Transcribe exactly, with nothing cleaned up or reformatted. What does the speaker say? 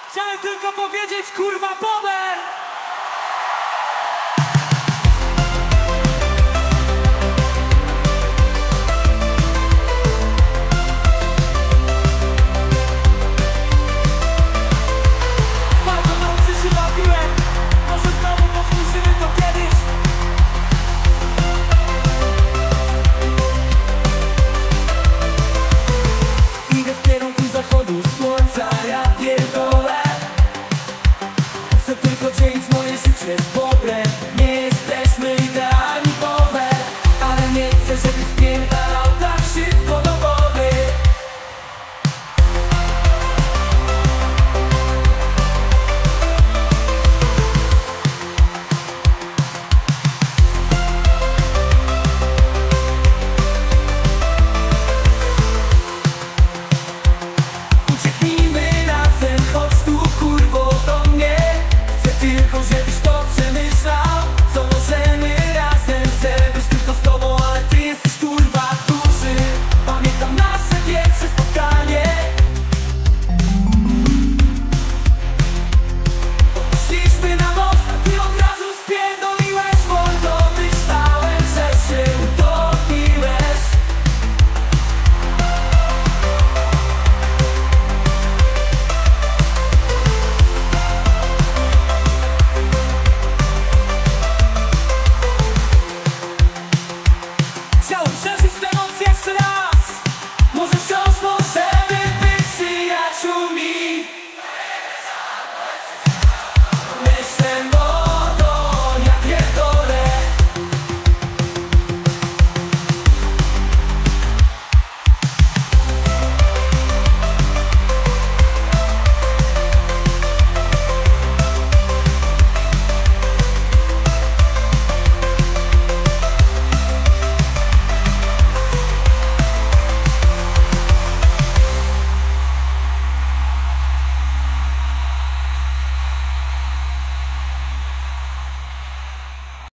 Chciałem tylko powiedzieć, kurwa, Bober! Bardzo dobrze się bawiłem. Może znowu powtórzymy to kiedyś. Idę w kierunku zachodu słońca, ja pierdolę. Chcę tylko dzielić moje życie z Bobrem. Nie jesteśmy idealni, Bober, ale nie chcę, żebyś spierdalał tak szybko do wody. Ucieknijmy razem, chodź tu, kurwo, do mnie. Chcę tylko, żebyś to przemyślał. Co możemy razem, żebyś tylko z tobą, ale ty jesteś, kurwa, duży. Pamiętam nasze pierwsze spotkanie. Szliśmy na most, a ty od razu spierdoliłeś mordo. Myślałem, że się utopiłeś. Chciałem przeżyć tę noc jeszcze raz. Może wciąż możemy być przyjaciółmi.